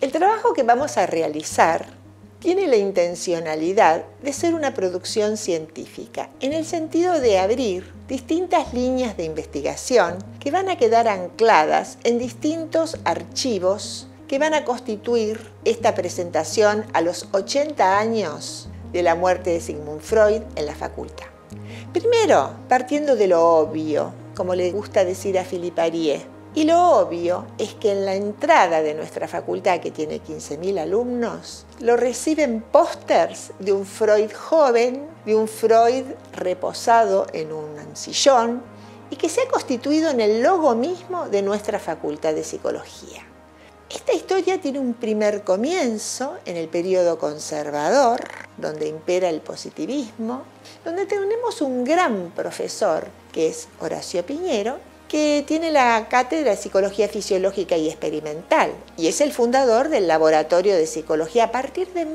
El trabajo que vamos a realizar tiene la intencionalidad de ser una producción científica, en el sentido de abrir distintas líneas de investigación que van a quedar ancladas en distintos archivos que van a constituir esta presentación a los 80 años de la muerte de Sigmund Freud en la facultad. Primero, partiendo de lo obvio, como le gusta decir a Philippe Arié. Y lo obvio es que en la entrada de nuestra facultad, que tiene 15.000 alumnos, lo reciben pósters de un Freud joven, de un Freud reposado en un sillón, y que se ha constituido en el logo mismo de nuestra facultad de psicología. Esta historia tiene un primer comienzo en el periodo conservador, donde impera el positivismo, donde tenemos un gran profesor, que es Horacio Piñero, que tiene la cátedra de Psicología Fisiológica y Experimental, y es el fundador del Laboratorio de Psicología a partir de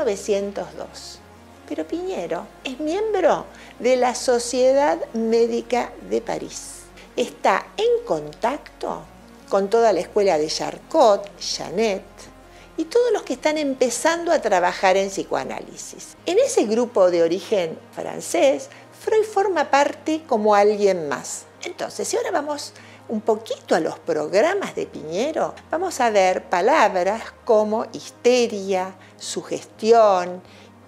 1902. Pero Piñero es miembro de la Sociedad Médica de París. Está en contacto con toda la escuela de Charcot, Janet y todos los que están empezando a trabajar en psicoanálisis. En ese grupo de origen francés, Freud forma parte como alguien más. Entonces, si ahora vamos un poquito a los programas de Piñero, vamos a ver palabras como histeria, sugestión,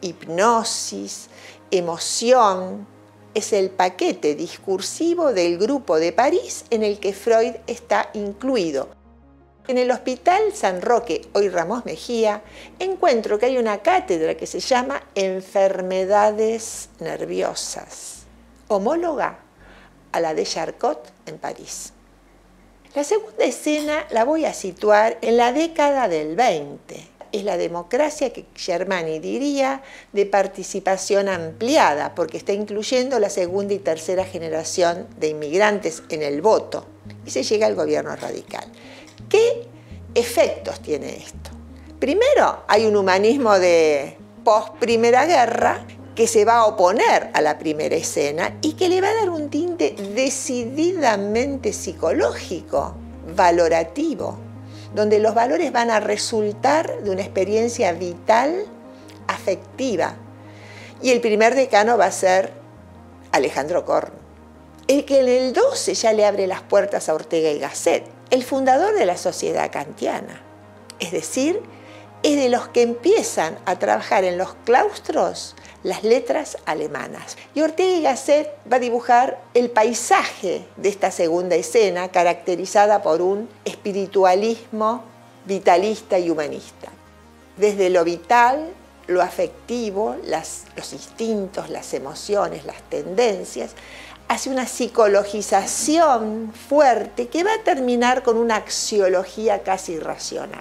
hipnosis, emoción. Es el paquete discursivo del grupo de París en el que Freud está incluido. En el Hospital San Roque, hoy Ramos Mejía, encuentro que hay una cátedra que se llama Enfermedades Nerviosas, homóloga a la de Charcot en París. La segunda escena la voy a situar en la década del 20. Es la democracia que Germani diría de participación ampliada, porque está incluyendo la segunda y tercera generación de inmigrantes en el voto, y se llega al gobierno radical. ¿Qué efectos tiene esto? Primero, hay un humanismo de post-primera guerra que se va a oponer a la primera escena y que le va a dar un tinte decididamente psicológico, valorativo, donde los valores van a resultar de una experiencia vital, afectiva. Y el primer decano va a ser Alejandro Korn, el que en el 12 ya le abre las puertas a Ortega y Gasset, el fundador de la Sociedad Kantiana. Es decir, es de los que empiezan a trabajar en los claustros las letras alemanas. Y Ortega y Gasset va a dibujar el paisaje de esta segunda escena, caracterizada por un espiritualismo vitalista y humanista. Desde lo vital, lo afectivo, los instintos, las emociones, las tendencias, hacia una psicologización fuerte que va a terminar con una axiología casi irracional.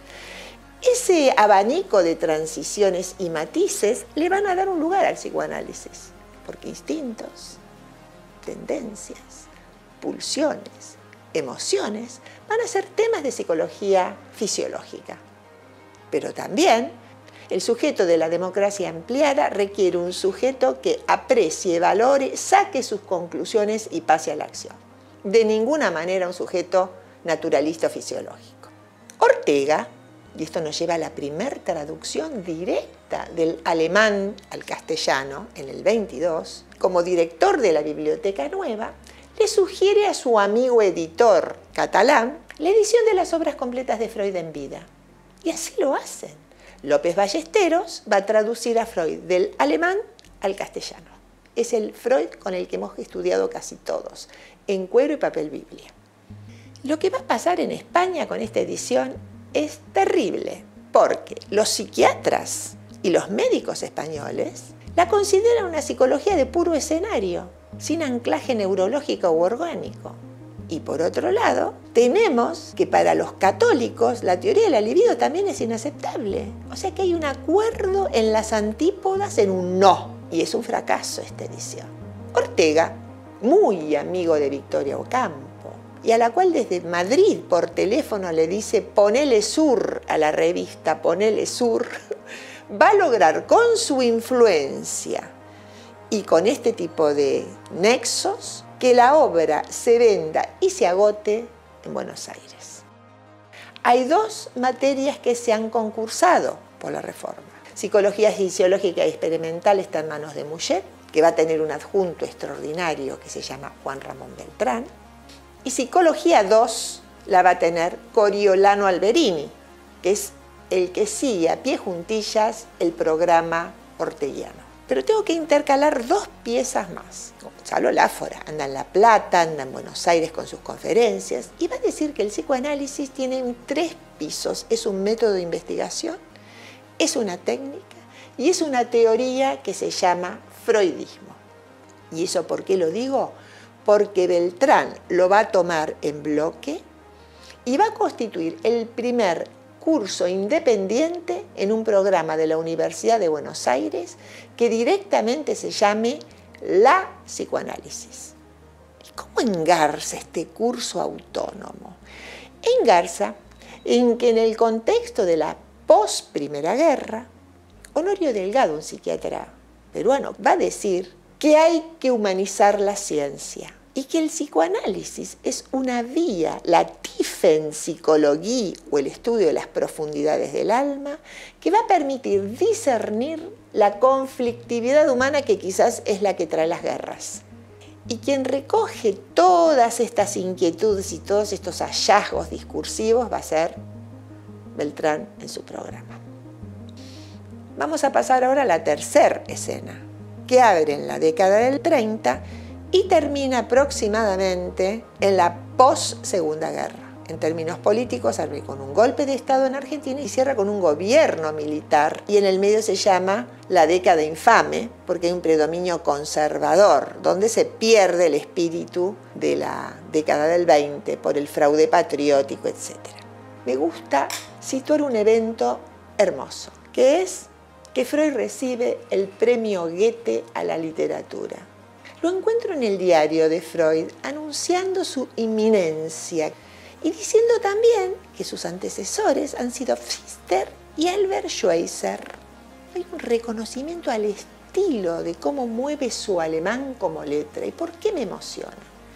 Ese abanico de transiciones y matices le van a dar un lugar al psicoanálisis, porque instintos, tendencias, pulsiones, emociones van a ser temas de psicología fisiológica. Pero también el sujeto de la democracia ampliada requiere un sujeto que aprecie, valore, saque sus conclusiones y pase a la acción. De ninguna manera un sujeto naturalista o fisiológico. Ortega, y esto nos lleva a la primera traducción directa del alemán al castellano en el 22, como director de la Biblioteca Nueva, le sugiere a su amigo editor catalán la edición de las obras completas de Freud en vida. Y así lo hacen. López Ballesteros va a traducir a Freud del alemán al castellano. Es el Freud con el que hemos estudiado casi todos, en cuero y papel Biblia. Lo que va a pasar en España con esta edición es terrible, porque los psiquiatras y los médicos españoles la consideran una psicología de puro escenario, sin anclaje neurológico u orgánico. Y por otro lado, tenemos que para los católicos la teoría de la libido también es inaceptable. O sea que hay un acuerdo en las antípodas en un no, y es un fracaso esta edición. Ortega, muy amigo de Victoria Ocampo, y a la cual desde Madrid por teléfono le dice ponele sur a la revista, ponele sur, va a lograr con su influencia y con este tipo de nexos que la obra se venda y se agote en Buenos Aires. hay dos materias que se han concursado por la reforma. Psicología fisiológica y experimental está en manos de Muget, que va a tener un adjunto extraordinario que se llama Juan Ramón Beltrán. Y Psicología 2 la va a tener Coriolano Alberini, que es el que sigue a pie juntillas el programa orteguiano. Pero tengo que intercalar dos piezas más. Gonzalo Láfora anda en La Plata, anda en Buenos Aires con sus conferencias y va a decir que el psicoanálisis tiene 3 pisos. Es un método de investigación, es una técnica y es una teoría que se llama freudismo. ¿Y eso por qué lo digo? Porque Beltrán lo va a tomar en bloque y va a constituir el primer curso independiente en un programa de la Universidad de Buenos Aires que directamente se llame la psicoanálisis. ¿Y cómo engarza este curso autónomo? Engarza en que en el contexto de la post-Primera Guerra, Honorio Delgado, un psiquiatra peruano, va a decir que hay que humanizar la ciencia y que el psicoanálisis es una vía, la Tiefenpsychologie o el estudio de las profundidades del alma, que va a permitir discernir la conflictividad humana que quizás es la que trae las guerras. Y quien recoge todas estas inquietudes y todos estos hallazgos discursivos va a ser Beltrán en su programa. Vamos a pasar ahora a la tercera escena, que abre en la década del 30 y termina aproximadamente en la post-Segunda Guerra. En términos políticos, abre con un golpe de Estado en Argentina y cierra con un gobierno militar. Y en el medio se llama la década infame, porque hay un predominio conservador, donde se pierde el espíritu de la década del 20 por el fraude patriótico, etc. Me gusta situar un evento hermoso, que es que Freud recibe el premio Goethe a la literatura. Lo encuentro en el diario de Freud anunciando su inminencia y diciendo también que sus antecesores han sido Pfister y Albert Schweitzer. Hay un reconocimiento al estilo de cómo mueve su alemán como letra. ¿Y por qué me emociona?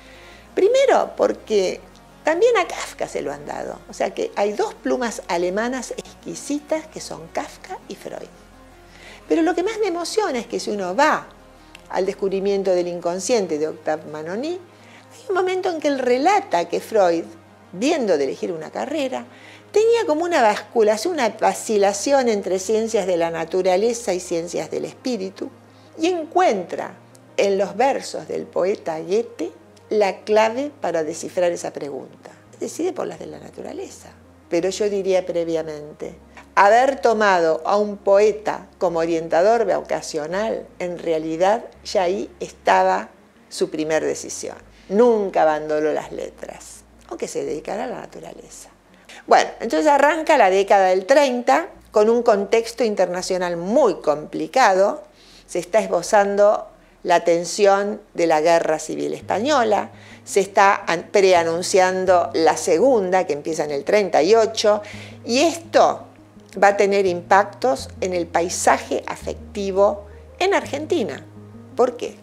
Primero, porque también a Kafka se lo han dado. O sea que hay dos plumas alemanas exquisitas que son Kafka y Freud. Pero lo que más me emociona es que si uno va al descubrimiento del inconsciente de Octave Manoni, hay un momento en que él relata que Freud, viendo de elegir una carrera, tenía como una basculación, una vacilación entre ciencias de la naturaleza y ciencias del espíritu, y encuentra en los versos del poeta Goethe la clave para descifrar esa pregunta. Decide por las de la naturaleza. Pero yo diría previamente, haber tomado a un poeta como orientador vocacional, en realidad ya ahí estaba su primer decisión. Nunca abandonó las letras, aunque se dedicara a la naturaleza. Bueno, entonces arranca la década del 30 con un contexto internacional muy complicado. Se está esbozando la tensión de la Guerra Civil Española, se está preanunciando la segunda, que empieza en el 38, y esto va a tener impactos en el paisaje afectivo en Argentina. ¿Por qué?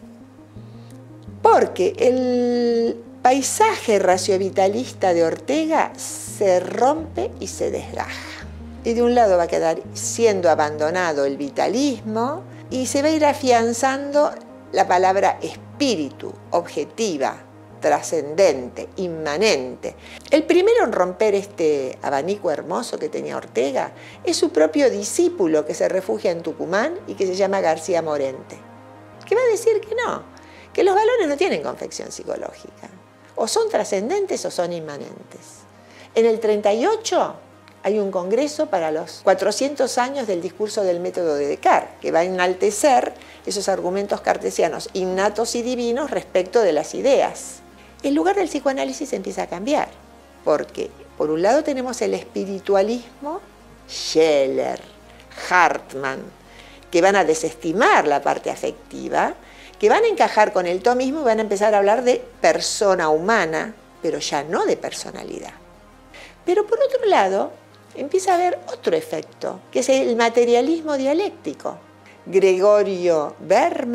Porque el paisaje raciovitalista de Ortega se rompe y se desgaja. Y de un lado va a quedar siendo abandonado el vitalismo y se va a ir afianzando la palabra espíritu, objetiva, trascendente, inmanente. El primero en romper este abanico hermoso que tenía Ortega es su propio discípulo que se refugia en Tucumán y que se llama García Morente, que va a decir que no, que los valores no tienen confección psicológica, o son trascendentes o son inmanentes. En el 38 hay un congreso para los 400 años del discurso del método de Descartes, que va a enaltecer esos argumentos cartesianos innatos y divinos respecto de las ideas. El lugar del psicoanálisis empieza a cambiar, porque por un lado tenemos el espiritualismo, Scheler, Hartmann, que van a desestimar la parte afectiva, que van a encajar con el tomismo y van a empezar a hablar de persona humana, pero ya no de personalidad. Pero por otro lado, empieza a haber otro efecto, que es el materialismo dialéctico. Gregorio Berman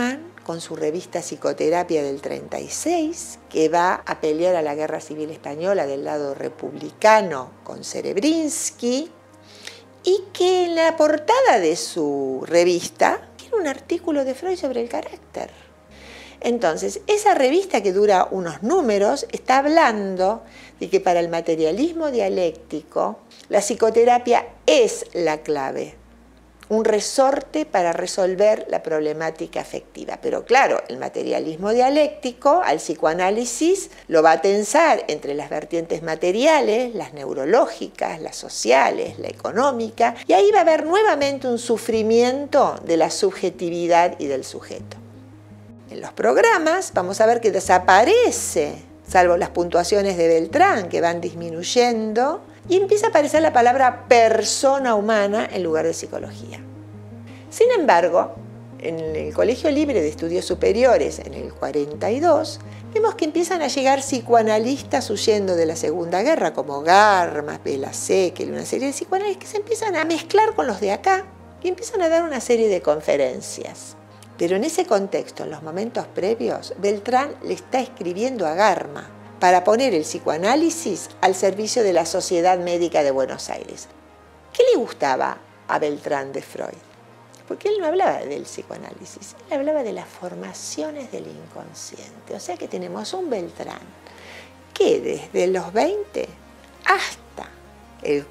con su revista Psicoterapia del 36, que va a pelear a la Guerra Civil Española del lado republicano con Serebrinsky, y que en la portada de su revista tiene un artículo de Freud sobre el carácter. Entonces, esa revista, que dura unos números, está hablando de que para el materialismo dialéctico la psicoterapia es la clave, un resorte para resolver la problemática afectiva. Pero claro, el materialismo dialéctico al psicoanálisis lo va a tensar entre las vertientes materiales, las neurológicas, las sociales, la económica, y ahí va a haber nuevamente un sufrimiento de la subjetividad y del sujeto. En los programas vamos a ver que desaparece, salvo las puntuaciones de Beltrán, que van disminuyendo, y empieza a aparecer la palabra persona humana en lugar de psicología. Sin embargo, en el Colegio Libre de Estudios Superiores, en el 42, vemos que empiezan a llegar psicoanalistas huyendo de la Segunda Guerra, como Garmas, Bela Sekel, una serie de psicoanalistas que se empiezan a mezclar con los de acá y empiezan a dar una serie de conferencias. Pero en ese contexto, en los momentos previos, Beltrán le está escribiendo a Garma para poner el psicoanálisis al servicio de la Sociedad Médica de Buenos Aires. ¿Qué le gustaba a Beltrán de Freud? Porque él no hablaba del psicoanálisis, él hablaba de las formaciones del inconsciente. O sea que tenemos un Beltrán que desde los 20 hasta el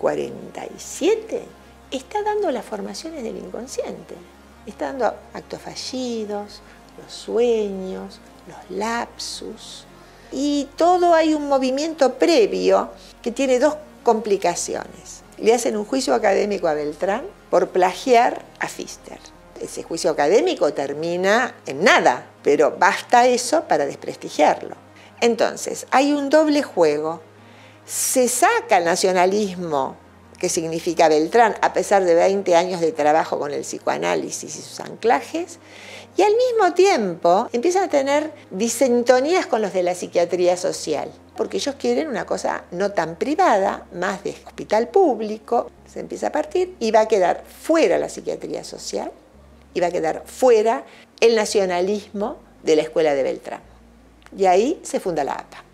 47 está dando las formaciones del inconsciente. Está dando actos fallidos, los sueños, los lapsus. Y todo hay un movimiento previo que tiene dos complicaciones. Le hacen un juicio académico a Beltrán por plagiar a Pfister. Ese juicio académico termina en nada, pero basta eso para desprestigiarlo. Entonces, hay un doble juego. Se saca el nacionalismo, que significa Beltrán, a pesar de 20 años de trabajo con el psicoanálisis y sus anclajes, y al mismo tiempo empiezan a tener disintonías con los de la psiquiatría social, porque ellos quieren una cosa no tan privada, más de hospital público. Se empieza a partir y va a quedar fuera la psiquiatría social y va a quedar fuera el nacionalismo de la escuela de Beltrán. Y ahí se funda la APA.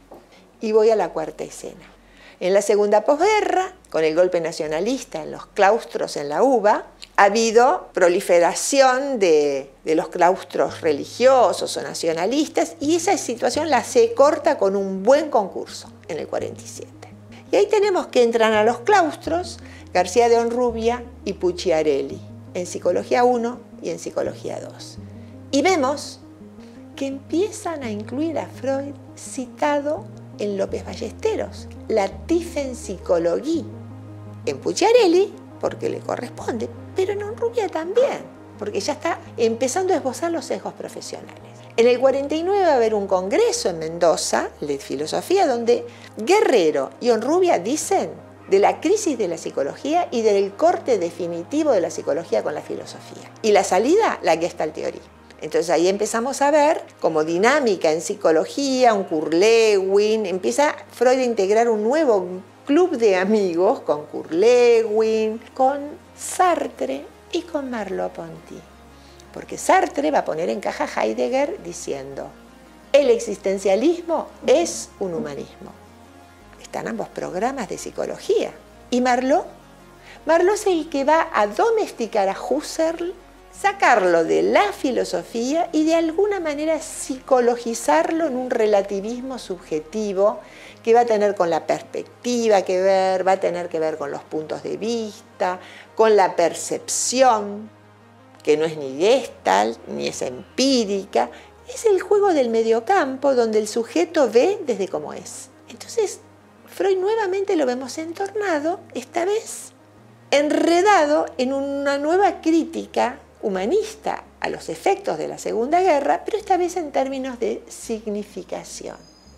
Y voy a la cuarta escena. En la segunda posguerra, con el golpe nacionalista en los claustros en la UBA, ha habido proliferación de los claustros religiosos o nacionalistas, y esa situación la se corta con un buen concurso en el 47. Y ahí tenemos que entran a los claustros García de Honrubia y Pucciarelli, en Psicología 1 y en Psicología 2. Y vemos que empiezan a incluir a Freud citado en López Ballesteros, la Tiefenpsychologie, en Pucciarelli, porque le corresponde, pero en Honrubia también, porque ya está empezando a esbozar los sesgos profesionales. En el 49 va a haber un congreso en Mendoza de filosofía donde Guerrero y Honrubia dicen de la crisis de la psicología y del corte definitivo de la psicología con la filosofía. Y la salida, la Gestalt Theory. Entonces ahí empezamos a ver como dinámica en psicología, un Kurt Lewin, empieza Freud a integrar un nuevo club de amigos con Kurt Lewin, con Sartre y con Merleau-Ponty. Porque Sartre va a poner en caja a Heidegger diciendo, el existencialismo es un humanismo. Están ambos programas de psicología. ¿Y Merleau? Merleau es el que va a domesticar a Husserl, sacarlo de la filosofía y de alguna manera psicologizarlo en un relativismo subjetivo que va a tener con la perspectiva que ver, va a tener que ver con los puntos de vista, con la percepción, que no es ni gestalt, ni es empírica, es el juego del mediocampo donde el sujeto ve desde cómo es. Entonces, Freud nuevamente lo vemos entornado, esta vez enredado en una nueva crítica humanista a los efectos de la Segunda Guerra, pero esta vez en términos de significación.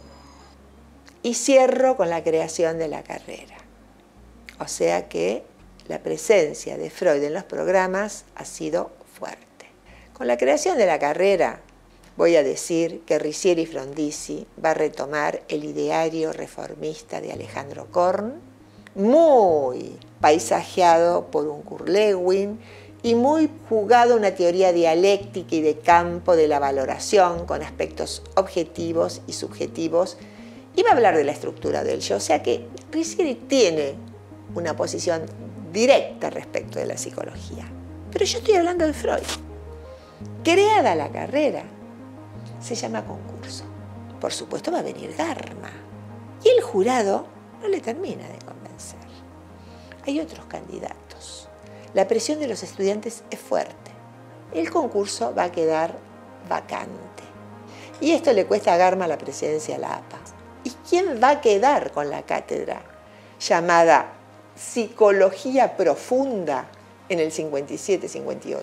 Y cierro con la creación de la carrera. O sea que la presencia de Freud en los programas ha sido fuerte. Con la creación de la carrera, voy a decir que Riccieri Frondizi va a retomar el ideario reformista de Alejandro Korn, muy paisajeado por un Kurt Lewin, y muy jugado a una teoría dialéctica y de campo de la valoración con aspectos objetivos y subjetivos. Y va a hablar de la estructura del yo, o sea que Riccieri tiene una posición directa respecto de la psicología. Pero yo estoy hablando de Freud. Creada la carrera, se llama concurso. Por supuesto va a venir Garma. Y el jurado no le termina de convencer. Hay otros candidatos. La presión de los estudiantes es fuerte. El concurso va a quedar vacante. Y esto le cuesta a Garma la presidencia a la APA. ¿Y quién va a quedar con la cátedra llamada Psicología Profunda en el 57-58?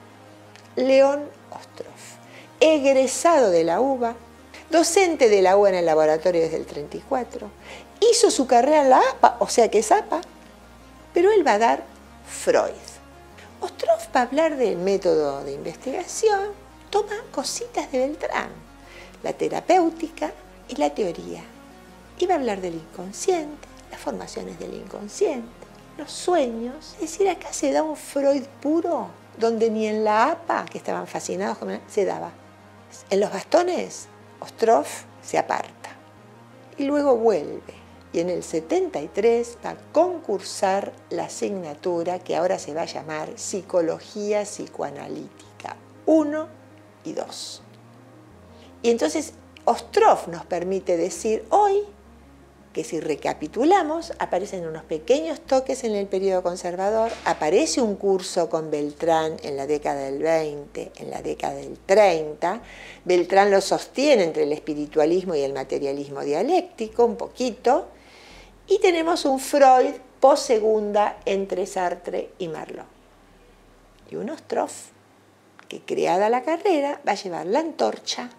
León Ostroff, egresado de la UBA, docente de la UBA en el laboratorio desde el 34, hizo su carrera en la APA, o sea que es APA, pero él va a dar Freud. Ostroff va a hablar del método de investigación, toma cositas de Beltrán, la terapéutica y la teoría. Y va a hablar del inconsciente, las formaciones del inconsciente, los sueños. Es decir, acá se da un Freud puro, donde ni en la APA, que estaban fascinados con él, se daba. En los bastones, Ostroff se aparta y luego vuelve. Y en el 73 va a concursar la asignatura que ahora se va a llamar Psicología Psicoanalítica 1 y 2. Y entonces Ostroff nos permite decir hoy que si recapitulamos, aparecen unos pequeños toques en el periodo conservador, aparece un curso con Beltrán en la década del 20, en la década del 30, Beltrán lo sostiene entre el espiritualismo y el materialismo dialéctico, un poquito, y tenemos un Freud post-segunda entre Sartre y Merleau. Y un Ostroff que, creada la carrera, va a llevar la antorcha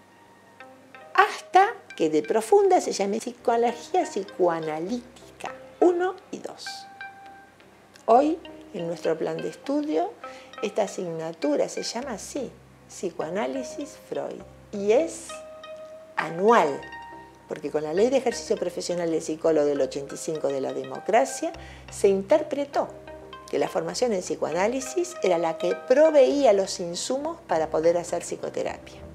hasta que de profunda se llame Psicología Psicoanalítica 1 y 2. Hoy, en nuestro plan de estudio, esta asignatura se llama así, Psicoanálisis Freud, y es anual, porque con la Ley de Ejercicio Profesional del Psicólogo del 85 de la democracia se interpretó que la formación en psicoanálisis era la que proveía los insumos para poder hacer psicoterapia.